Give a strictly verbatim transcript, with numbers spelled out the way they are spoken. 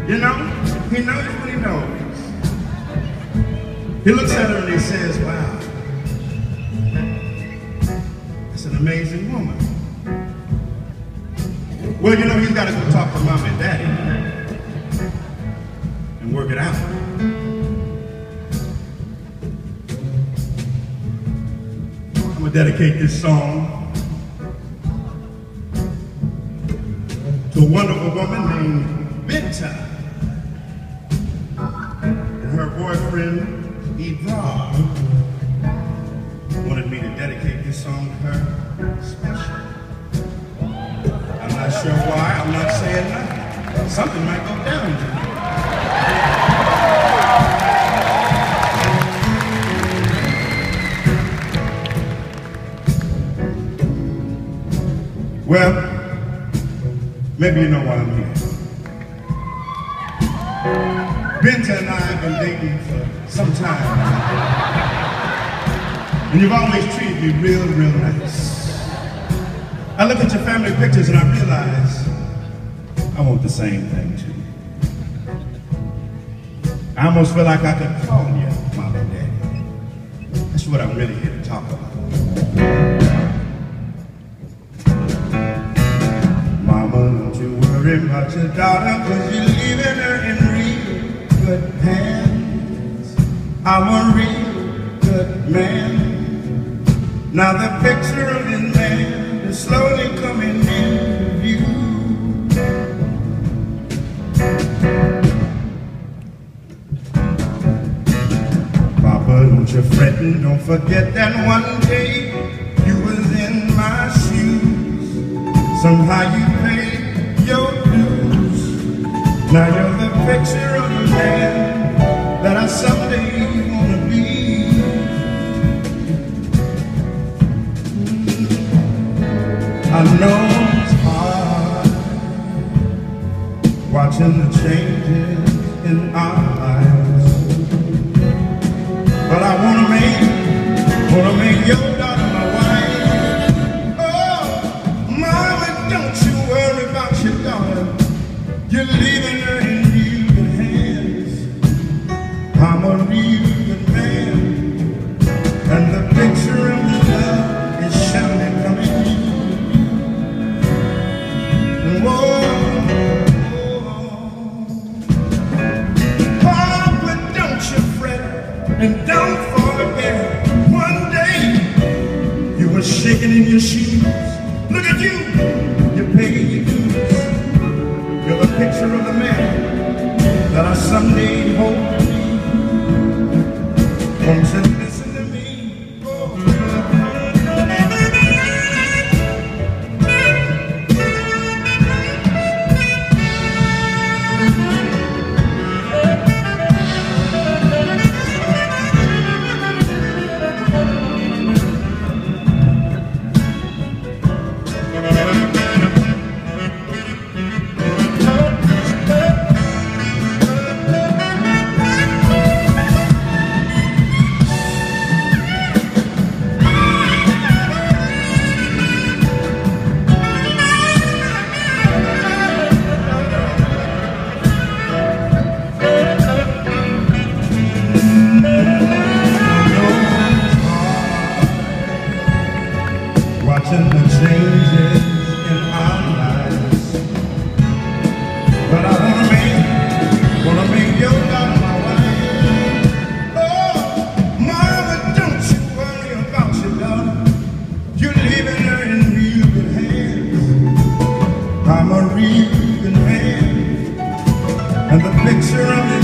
You know, he knows what he knows. He looks at her and he says, wow, that's an amazing woman. Well, you know, he's got to go talk to mom and daddy and work it out. I'm going to dedicate this song to a wonderful woman named Binta and her boyfriend, Yvonne, wanted me to dedicate this song to her special. I'm not sure why, I'm not saying nothing. Something might go down tonight. Well, maybe you know why I'm here. Binta and I have been dating for some time. And you've always treated me real, real nice. I look at your family pictures and I realize I want the same thing too. I almost feel like I could call you Mom and Daddy. That's what I'm really here to talk about. Mama, don't you worry about your daughter, cause you're leaving her in real good hands. I'm a real good man. Now the picture of this man is slowly coming into view. Papa, don't you frettin', don't forget that one day you was in my shoes. Somehow you paid your dues. Now you're the picture of the man that I someday wanna be. I know it's hard watching the changes in our lives, but I wanna make, wanna make your daughter my wife. Oh, Mama, don't you worry about your daughter. You're leaving her in real good hands. I'm a real good man, and the picture of the love is shining from you. Whoa, Papa, don't you fret, and don't forget, one day you were shaking in your shoes. Look at you, you paid your dues. You're the picture of the man that I someday hope to be. Won't you listen to me? Oh. Watching the changes in our lives, but I wanna make, wanna make your daughter my wife. Oh, Mama, don't you worry about your daughter. You're leaving her in real good hands. I'm a real good man, and the picture of